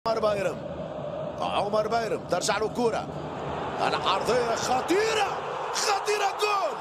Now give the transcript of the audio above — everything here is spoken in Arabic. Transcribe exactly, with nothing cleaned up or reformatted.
عمر بايرم. عمر بايرم ترجع له كورة. العرضية خطيرة خطيرة، جول